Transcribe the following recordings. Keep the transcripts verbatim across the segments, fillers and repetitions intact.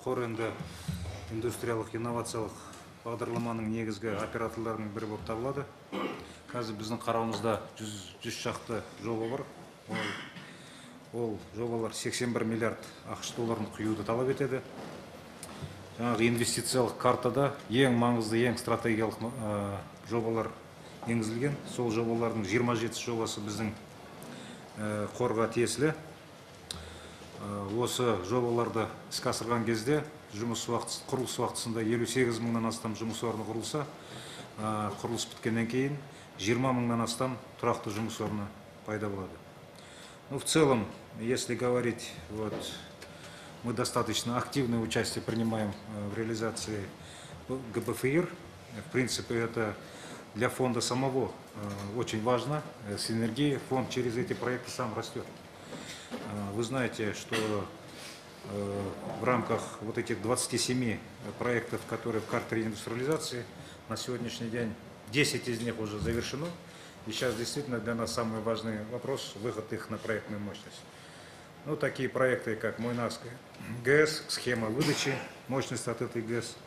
қор енді индустриялық инновациялық бағдарламаның негізгі операторларының бірі болып табылады. Қазір біздің қарауымызда жүз шақты жоба бар. Ол жобалар сексен бір миллиард ақш долларын құюды талап етеді. Жаңағы инвестициялық картада ең маңызды, ең стратегиялық жобалар енгізілген. Сол жобалардың жиырма жеті жобасы біздің қорға тиесілі. Осы жобаларды іске асырған кезде жұмыс уақыты, құрылыс уақытысында елу сегіз мыңнан астам жұмыс орны құрылса, құрылыс біткеннен кейін жиырма мыңнан астам тұрақты жұмыс орны пайда болады. Ну, в целом, если говорить, вот, мы достаточно активное участие принимаем в реализации ГБФИР. В принципе, это для фонда самого очень важно. Синергия, фонд через эти проекты сам растет. Вы знаете, что в рамках вот этих двадцати семи проектов, которые в карте реиндустриализации, на сегодняшний день десять из них уже завершено. И сейчас действительно для нас самый важный вопрос – выход их на проектную мощность. Ну, такие проекты, как Мойнавская ГЭС, схема выдачи мощности от этой ГЭС,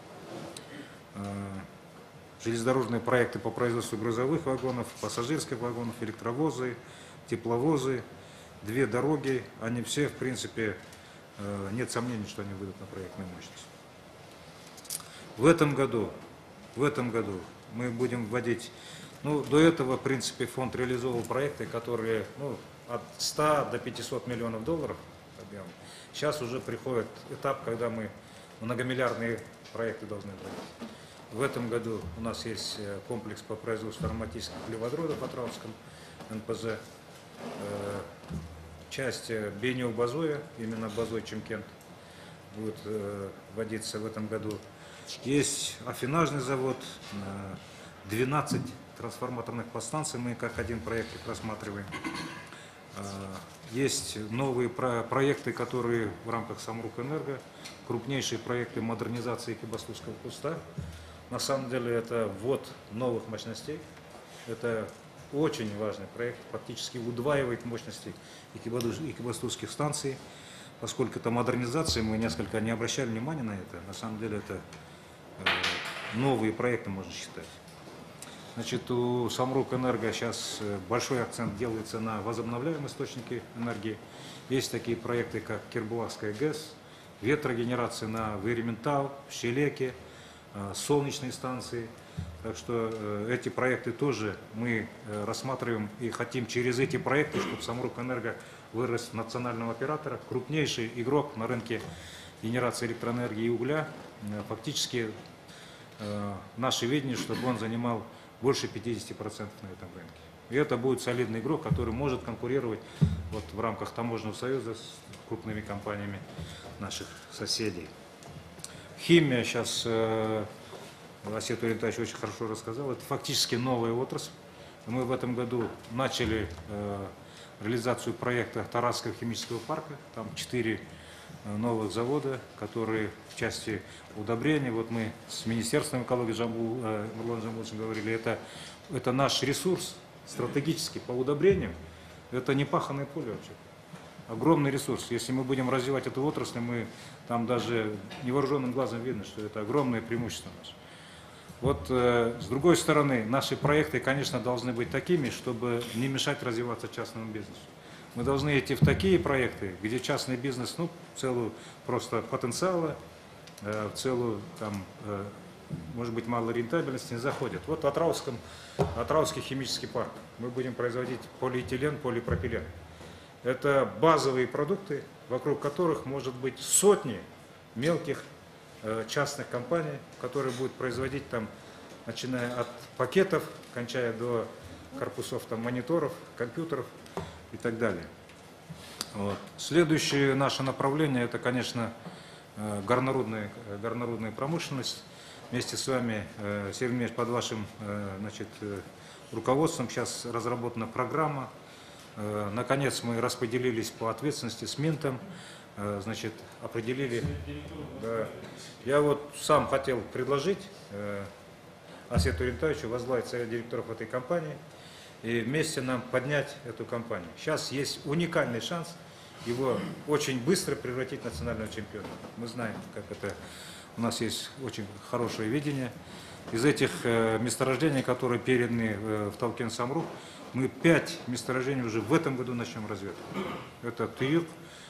железнодорожные проекты по производству грузовых вагонов, пассажирских вагонов, электровозы, тепловозы, две дороги, они все, в принципе, нет сомнений, что они выйдут на проектную мощность. В этом году, в этом году мы будем вводить, ну, до этого, в принципе, фонд реализовал проекты, которые, ну, от ста до пятисот миллионов долларов объем. Сейчас уже приходит этап, когда мы многомиллиардные проекты должны вводить. В этом году у нас есть комплекс по производству ароматических углеводородов в Атрауском эн пэ зэ. Часть бионеобазоя, именно базой Чимкент, будет вводиться в этом году. Есть афинажный завод, двенадцать трансформаторных подстанций, мы как один проект их рассматриваем. Есть новые проекты, которые в рамках Самрукэнерго, крупнейшие проекты модернизации Экибастузского куста. На самом деле это ввод новых мощностей. Это очень важный проект, практически удваивает мощности экибастузских станций. Поскольку это модернизация, мы несколько не обращали внимания на это. На самом деле это новые проекты, можно считать. Значит, у Самрукэнерго сейчас большой акцент делается на возобновляемые источники энергии. Есть такие проекты, как Кирбулакская ГЭС, ветрогенерация на Верементау, Щелеке, солнечные станции. Так что эти проекты тоже мы рассматриваем и хотим через эти проекты, чтобы Самрукэнерго вырос в национального оператора, крупнейший игрок на рынке генерации электроэнергии и угля. Фактически наше видение, чтобы он занимал больше пятидесяти процентов на этом рынке. И это будет солидный игрок, который может конкурировать вот в рамках таможенного союза с крупными компаниями наших соседей. Химия сейчас, э, Асет Урентович очень хорошо рассказал, это фактически новая отрасль. Мы в этом году начали э, реализацию проекта Тарасского химического парка, там четыре новых завода, которые в части удобрений, вот мы с Министерством экологии Жамбул, э, Нурлан Жамбуловичем говорили, это, это наш ресурс стратегический по удобрениям, это не паханное поле вообще. Огромный ресурс. Если мы будем развивать эту отрасль, мы там даже невооруженным глазом видно, что это огромное преимущество наше. Вот э, с другой стороны, наши проекты, конечно, должны быть такими, чтобы не мешать развиваться частному бизнесу. Мы должны идти в такие проекты, где частный бизнес, ну, в целую просто потенциала, э, в целую, там, э, может быть, малой рентабельности не заходят. Вот в Атрауском, Атраусский химический парк. Мы будем производить полиэтилен, полипропилен. Это базовые продукты, вокруг которых может быть сотни мелких э, частных компаний, которые будут производить там, начиная от пакетов, кончая до корпусов там, мониторов, компьютеров и так далее. Вот. Следующее наше направление – это, конечно, э, горнорудная, горнорудная промышленность. Вместе с вами, э, Сергей Ильич, под вашим э, значит, э, руководством сейчас разработана программа. Наконец мы распределились по ответственности с Минтом, значит, определили. Да, я вот сам хотел предложить Асету Урентовичу возглавить совет директоров этой компании и вместе нам поднять эту компанию. Сейчас есть уникальный шанс его очень быстро превратить в национального чемпиона. Мы знаем, как это, у нас есть очень хорошее видение. Из этих э, месторождений, которые переданы э, в Талкен Самрук, мы пять месторождений уже в этом году начнем разведку. Это Тыюк,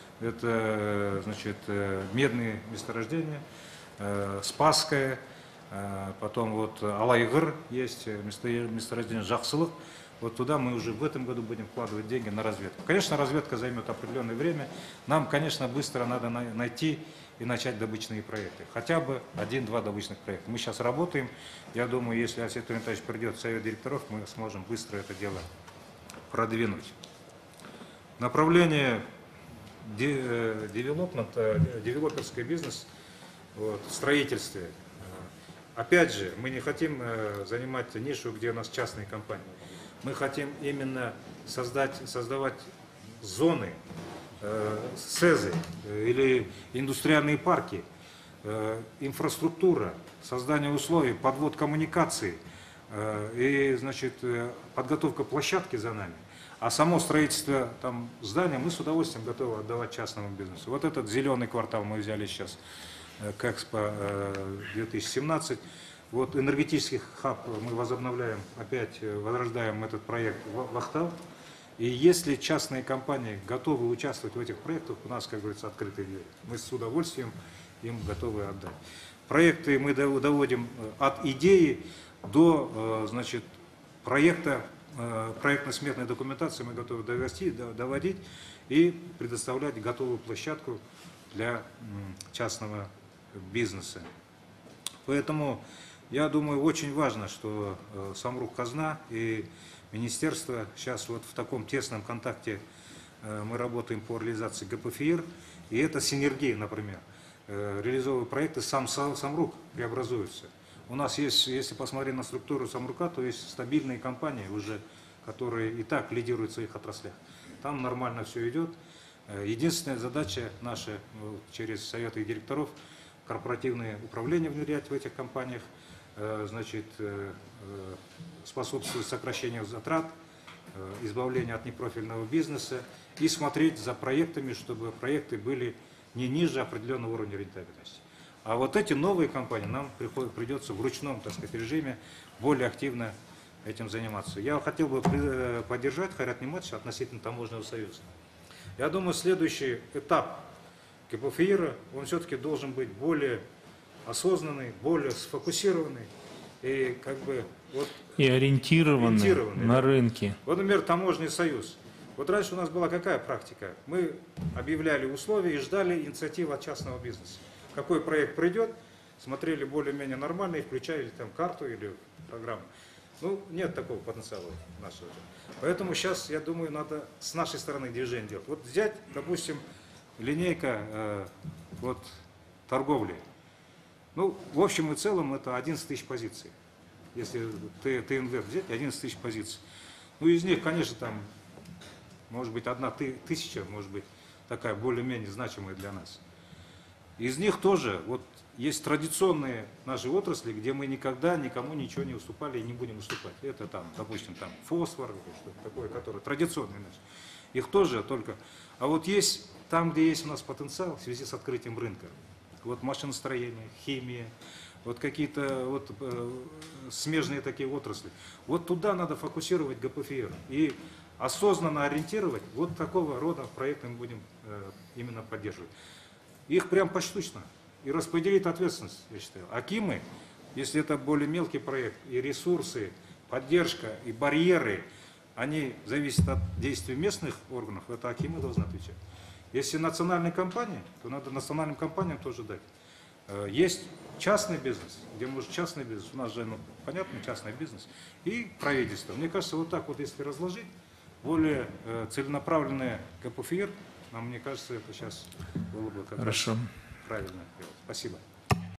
это значит, э, медные месторождения, э, Спасское, э, потом вот Алайгыр есть, месторождение Жаксылык. Вот туда мы уже в этом году будем вкладывать деньги на разведку. Конечно, разведка займет определенное время. Нам, конечно, быстро надо найти и начать добычные проекты. Хотя бы один-два добычных проекта. Мы сейчас работаем. Я думаю, если Асет Леонидович придет в совет директоров, мы сможем быстро это дело продвинуть. Направление девелопмента, девелоперский бизнес, вот, в строительстве. Опять же, мы не хотим занимать нишу, где у нас частные компании. Мы хотим именно создать, создавать зоны, э, СЭЗы э, или индустриальные парки, э, инфраструктура, создание условий, подвод коммуникаций э, и, значит, э, подготовка площадки за нами. А само строительство там, здания мы с удовольствием готовы отдавать частному бизнесу. Вот этот зеленый квартал мы взяли сейчас э, к Экспо э, две тысячи семнадцать. Вот энергетический хаб мы возобновляем, опять возрождаем этот проект в Ахтал. И если частные компании готовы участвовать в этих проектах, у нас, как говорится, открытые двери. Мы с удовольствием им готовы отдать. Проекты мы доводим от идеи до, значит, проекта, проектно-сметной документации мы готовы довести, доводить и предоставлять готовую площадку для частного бизнеса. Поэтому я думаю, очень важно, что Самрук Казна и министерство сейчас вот в таком тесном контакте мы работаем по реализации ГПФИР, и это синергия, например. Реализовывая проекты, сам Самрук преобразуется. У нас есть, если посмотреть на структуру Самрука, то есть стабильные компании уже, которые и так лидируют в своих отраслях. Там нормально все идет. Единственная задача наша через советы директоров – корпоративное управление внедрять в этих компаниях, значит, способствовать сокращению затрат, избавлению от непрофильного бизнеса и смотреть за проектами, чтобы проекты были не ниже определенного уровня рентабельности. А вот эти новые компании нам придется в ручном, так сказать, режиме более активно этим заниматься. Я хотел бы поддержать Хайрат Ниматовича относительно таможенного союза. Я думаю, следующий этап КПФИРа, он все-таки должен быть более осознанный, более сфокусированный и как бы вот и ориентированный, ориентированный на да. рынке. Вот, например, таможенный союз. Вот раньше у нас была какая практика? Мы объявляли условия и ждали инициативы от частного бизнеса. Какой проект придет, смотрели более-менее нормально и включали там карту или программу. Ну, нет такого потенциала нашего. Поэтому сейчас, я думаю, надо с нашей стороны движение делать. Вот взять, допустим, линейка э, вот, торговли. Ну, в общем и целом, это одиннадцать тысяч позиций. Если ТНВ взять, одиннадцать тысяч позиций. Ну, из них, конечно, там, может быть, одна тысяча, может быть, такая более-менее значимая для нас. Из них тоже, вот, есть традиционные наши отрасли, где мы никогда никому ничего не уступали и не будем уступать. Это там, допустим, там фосфор, что-то такое, которое традиционные наши. Их тоже только... А вот есть, там, где есть у нас потенциал в связи с открытием рынка, вот машиностроение, химия, вот какие-то вот, э, смежные такие отрасли. Вот туда надо фокусировать ГПФИР и осознанно ориентировать. Вот такого рода проекты мы будем э, именно поддерживать. Их прям поштучно. И распределить ответственность, я считаю. Акимы, если это более мелкий проект, и ресурсы, поддержка, и барьеры, они зависят от действий местных органов, это акимы должны отвечать. Если национальные компании, то надо национальным компаниям тоже дать. Есть частный бизнес, где может частный бизнес, у нас же, ну, понятно, частный бизнес, и правительство. Мне кажется, вот так вот, если разложить, более целенаправленное КПФИР, нам, мне кажется, это сейчас было бы как раз правильно. Спасибо.